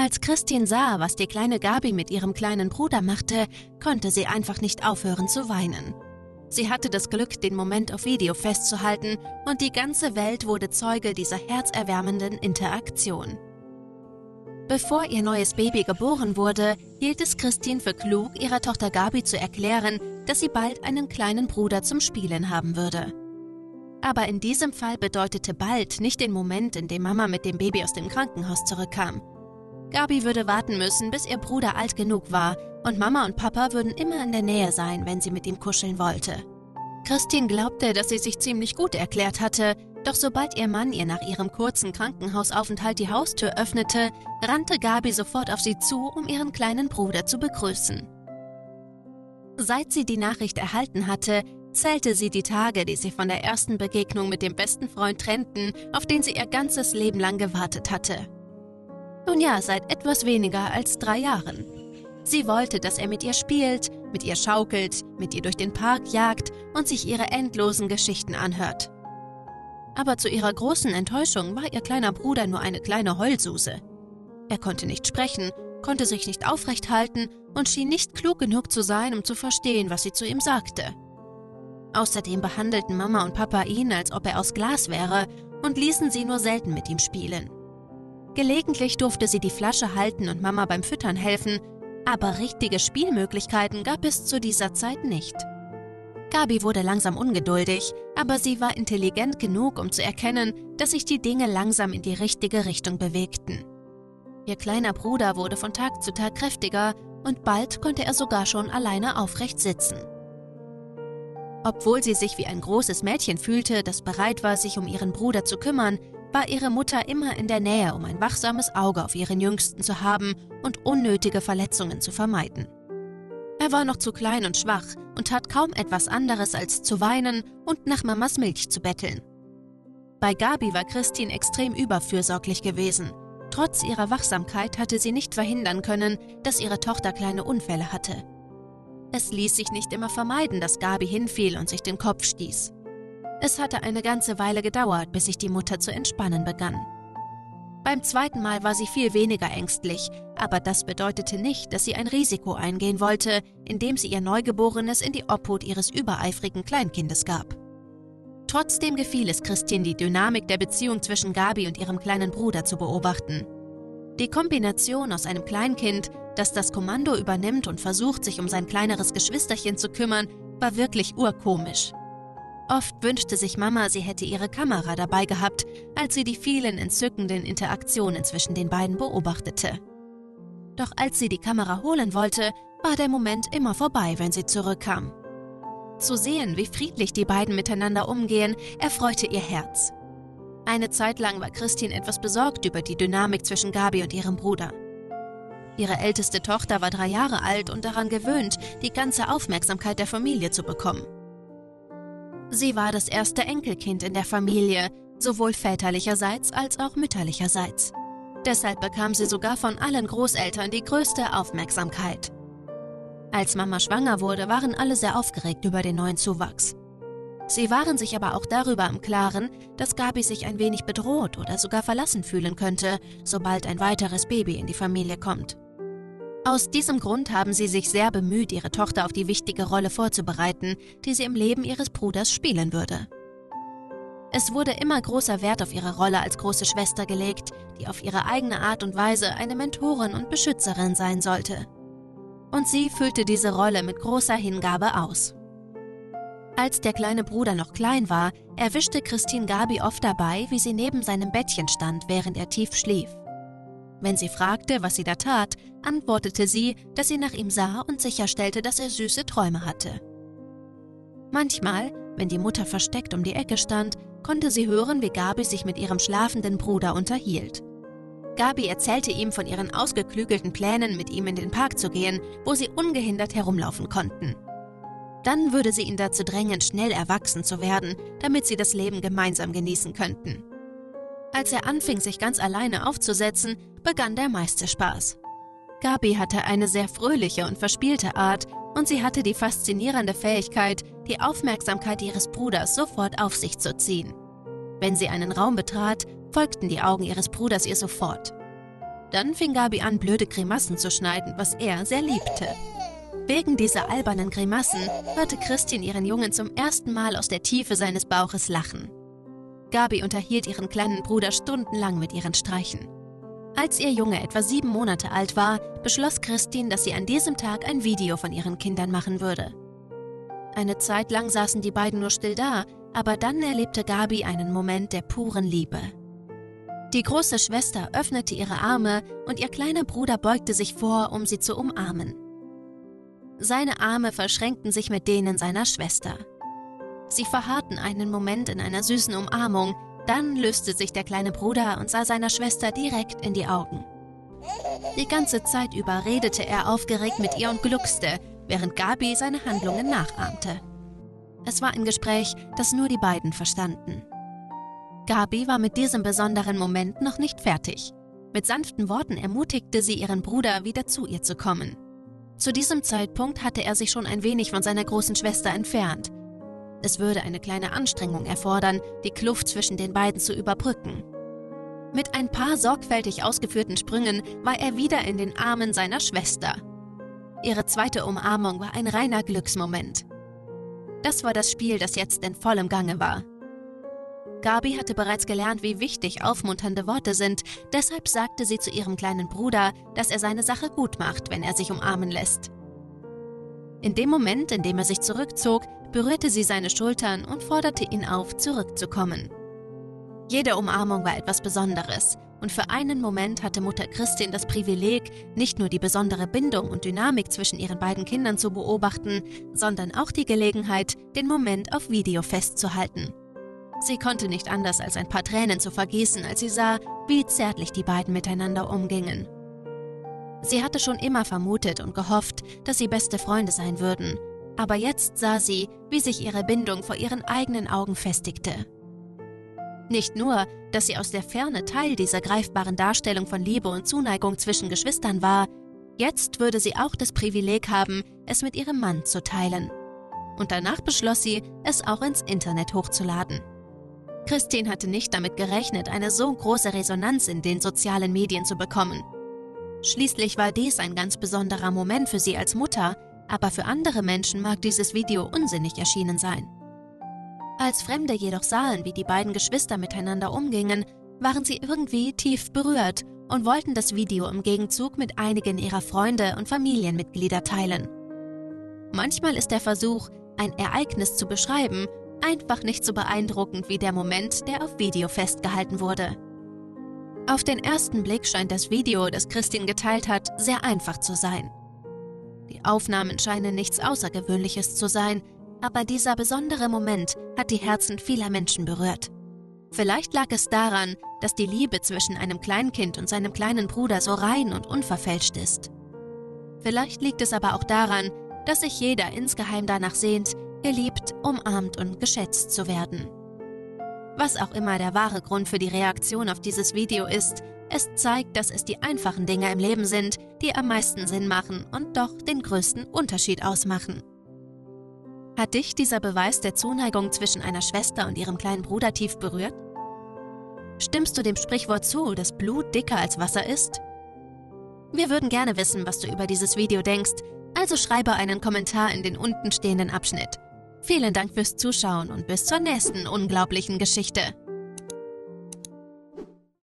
Als Christine sah, was die kleine Gabi mit ihrem kleinen Bruder machte, konnte sie einfach nicht aufhören zu weinen. Sie hatte das Glück, den Moment auf Video festzuhalten, und die ganze Welt wurde Zeuge dieser herzerwärmenden Interaktion. Bevor ihr neues Baby geboren wurde, hielt es Christine für klug, ihrer Tochter Gabi zu erklären, dass sie bald einen kleinen Bruder zum Spielen haben würde. Aber in diesem Fall bedeutete bald nicht den Moment, in dem Mama mit dem Baby aus dem Krankenhaus zurückkam. Gabi würde warten müssen, bis ihr Bruder alt genug war, und Mama und Papa würden immer in der Nähe sein, wenn sie mit ihm kuscheln wollte. Christine glaubte, dass sie sich ziemlich gut erklärt hatte, doch sobald ihr Mann ihr nach ihrem kurzen Krankenhausaufenthalt die Haustür öffnete, rannte Gabi sofort auf sie zu, um ihren kleinen Bruder zu begrüßen. Seit sie die Nachricht erhalten hatte, zählte sie die Tage, die sie von der ersten Begegnung mit dem besten Freund trennten, auf den sie ihr ganzes Leben lang gewartet hatte. Nun ja, seit etwas weniger als 3 Jahren. Sie wollte, dass er mit ihr spielt, mit ihr schaukelt, mit ihr durch den Park jagt und sich ihre endlosen Geschichten anhört. Aber zu ihrer großen Enttäuschung war ihr kleiner Bruder nur eine kleine Heulsuse. Er konnte nicht sprechen, konnte sich nicht aufrecht halten und schien nicht klug genug zu sein, um zu verstehen, was sie zu ihm sagte. Außerdem behandelten Mama und Papa ihn, als ob er aus Glas wäre, und ließen sie nur selten mit ihm spielen. Gelegentlich durfte sie die Flasche halten und Mama beim Füttern helfen, aber richtige Spielmöglichkeiten gab es zu dieser Zeit nicht. Gabi wurde langsam ungeduldig, aber sie war intelligent genug, um zu erkennen, dass sich die Dinge langsam in die richtige Richtung bewegten. Ihr kleiner Bruder wurde von Tag zu Tag kräftiger und bald konnte er sogar schon alleine aufrecht sitzen. Obwohl sie sich wie ein großes Mädchen fühlte, das bereit war, sich um ihren Bruder zu kümmern, war ihre Mutter immer in der Nähe, um ein wachsames Auge auf ihren Jüngsten zu haben und unnötige Verletzungen zu vermeiden. Er war noch zu klein und schwach und tat kaum etwas anderes, als zu weinen und nach Mamas Milch zu betteln. Bei Gabi war Christine extrem überfürsorglich gewesen. Trotz ihrer Wachsamkeit hatte sie nicht verhindern können, dass ihre Tochter kleine Unfälle hatte. Es ließ sich nicht immer vermeiden, dass Gabi hinfiel und sich den Kopf stieß. Es hatte eine ganze Weile gedauert, bis sich die Mutter zu entspannen begann. Beim zweiten Mal war sie viel weniger ängstlich, aber das bedeutete nicht, dass sie ein Risiko eingehen wollte, indem sie ihr Neugeborenes in die Obhut ihres übereifrigen Kleinkindes gab. Trotzdem gefiel es Christine, die Dynamik der Beziehung zwischen Gabi und ihrem kleinen Bruder zu beobachten. Die Kombination aus einem Kleinkind, das das Kommando übernimmt und versucht, sich um sein kleineres Geschwisterchen zu kümmern, war wirklich urkomisch. Oft wünschte sich Mama, sie hätte ihre Kamera dabei gehabt, als sie die vielen entzückenden Interaktionen zwischen den beiden beobachtete. Doch als sie die Kamera holen wollte, war der Moment immer vorbei, wenn sie zurückkam. Zu sehen, wie friedlich die beiden miteinander umgehen, erfreute ihr Herz. Eine Zeit lang war Christine etwas besorgt über die Dynamik zwischen Gabi und ihrem Bruder. Ihre älteste Tochter war 3 Jahre alt und daran gewöhnt, die ganze Aufmerksamkeit der Familie zu bekommen. Sie war das erste Enkelkind in der Familie, sowohl väterlicherseits als auch mütterlicherseits. Deshalb bekam sie sogar von allen Großeltern die größte Aufmerksamkeit. Als Mama schwanger wurde, waren alle sehr aufgeregt über den neuen Zuwachs. Sie waren sich aber auch darüber im Klaren, dass Gabi sich ein wenig bedroht oder sogar verlassen fühlen könnte, sobald ein weiteres Baby in die Familie kommt. Aus diesem Grund haben sie sich sehr bemüht, ihre Tochter auf die wichtige Rolle vorzubereiten, die sie im Leben ihres Bruders spielen würde. Es wurde immer großer Wert auf ihre Rolle als große Schwester gelegt, die auf ihre eigene Art und Weise eine Mentorin und Beschützerin sein sollte. Und sie füllte diese Rolle mit großer Hingabe aus. Als der kleine Bruder noch klein war, erwischte Christine Gabi oft dabei, wie sie neben seinem Bettchen stand, während er tief schlief. Wenn sie fragte, was sie da tat, antwortete sie, dass sie nach ihm sah und sicherstellte, dass er süße Träume hatte. Manchmal, wenn die Mutter versteckt um die Ecke stand, konnte sie hören, wie Gabi sich mit ihrem schlafenden Bruder unterhielt. Gabi erzählte ihm von ihren ausgeklügelten Plänen, mit ihm in den Park zu gehen, wo sie ungehindert herumlaufen konnten. Dann würde sie ihn dazu drängen, schnell erwachsen zu werden, damit sie das Leben gemeinsam genießen könnten. Als er anfing, sich ganz alleine aufzusetzen, begann der meiste Spaß. Gabi hatte eine sehr fröhliche und verspielte Art und sie hatte die faszinierende Fähigkeit, die Aufmerksamkeit ihres Bruders sofort auf sich zu ziehen. Wenn sie einen Raum betrat, folgten die Augen ihres Bruders ihr sofort. Dann fing Gabi an, blöde Grimassen zu schneiden, was er sehr liebte. Wegen dieser albernen Grimassen hörte Kristin ihren Jungen zum ersten Mal aus der Tiefe seines Bauches lachen. Gabi unterhielt ihren kleinen Bruder stundenlang mit ihren Streichen. Als ihr Junge etwa 7 Monate alt war, beschloss Kristin, dass sie an diesem Tag ein Video von ihren Kindern machen würde. Eine Zeit lang saßen die beiden nur still da, aber dann erlebte Gabi einen Moment der puren Liebe. Die große Schwester öffnete ihre Arme und ihr kleiner Bruder beugte sich vor, um sie zu umarmen. Seine Arme verschränkten sich mit denen seiner Schwester. Sie verharrten einen Moment in einer süßen Umarmung, dann löste sich der kleine Bruder und sah seiner Schwester direkt in die Augen. Die ganze Zeit über redete er aufgeregt mit ihr und gluckste, während Gabi seine Handlungen nachahmte. Es war ein Gespräch, das nur die beiden verstanden. Gabi war mit diesem besonderen Moment noch nicht fertig. Mit sanften Worten ermutigte sie ihren Bruder, wieder zu ihr zu kommen. Zu diesem Zeitpunkt hatte er sich schon ein wenig von seiner großen Schwester entfernt. Es würde eine kleine Anstrengung erfordern, die Kluft zwischen den beiden zu überbrücken. Mit ein paar sorgfältig ausgeführten Sprüngen war er wieder in den Armen seiner Schwester. Ihre zweite Umarmung war ein reiner Glücksmoment. Das war das Spiel, das jetzt in vollem Gange war. Gabi hatte bereits gelernt, wie wichtig aufmunternde Worte sind, deshalb sagte sie zu ihrem kleinen Bruder, dass er seine Sache gut macht, wenn er sich umarmen lässt. In dem Moment, in dem er sich zurückzog, berührte sie seine Schultern und forderte ihn auf, zurückzukommen. Jede Umarmung war etwas Besonderes und für einen Moment hatte Mutter Kristin das Privileg, nicht nur die besondere Bindung und Dynamik zwischen ihren beiden Kindern zu beobachten, sondern auch die Gelegenheit, den Moment auf Video festzuhalten. Sie konnte nicht anders, als ein paar Tränen zu vergießen, als sie sah, wie zärtlich die beiden miteinander umgingen. Sie hatte schon immer vermutet und gehofft, dass sie beste Freunde sein würden, aber jetzt sah sie, wie sich ihre Bindung vor ihren eigenen Augen festigte. Nicht nur, dass sie aus der Ferne Teil dieser greifbaren Darstellung von Liebe und Zuneigung zwischen Geschwistern war, jetzt würde sie auch das Privileg haben, es mit ihrem Mann zu teilen. Und danach beschloss sie, es auch ins Internet hochzuladen. Kristin hatte nicht damit gerechnet, eine so große Resonanz in den sozialen Medien zu bekommen. Schließlich war dies ein ganz besonderer Moment für sie als Mutter, aber für andere Menschen mag dieses Video unsinnig erschienen sein. Als Fremde jedoch sahen, wie die beiden Geschwister miteinander umgingen, waren sie irgendwie tief berührt und wollten das Video im Gegenzug mit einigen ihrer Freunde und Familienmitglieder teilen. Manchmal ist der Versuch, ein Ereignis zu beschreiben, einfach nicht so beeindruckend wie der Moment, der auf Video festgehalten wurde. Auf den ersten Blick scheint das Video, das Kristin geteilt hat, sehr einfach zu sein. Die Aufnahmen scheinen nichts Außergewöhnliches zu sein, aber dieser besondere Moment hat die Herzen vieler Menschen berührt. Vielleicht lag es daran, dass die Liebe zwischen einem Kleinkind und seinem kleinen Bruder so rein und unverfälscht ist. Vielleicht liegt es aber auch daran, dass sich jeder insgeheim danach sehnt, geliebt, umarmt und geschätzt zu werden. Was auch immer der wahre Grund für die Reaktion auf dieses Video ist, es zeigt, dass es die einfachen Dinge im Leben sind, die am meisten Sinn machen und doch den größten Unterschied ausmachen. Hat dich dieser Beweis der Zuneigung zwischen einer Schwester und ihrem kleinen Bruder tief berührt? Stimmst du dem Sprichwort zu, dass Blut dicker als Wasser ist? Wir würden gerne wissen, was du über dieses Video denkst, also schreibe einen Kommentar in den unten stehenden Abschnitt. Vielen Dank fürs Zuschauen und bis zur nächsten unglaublichen Geschichte.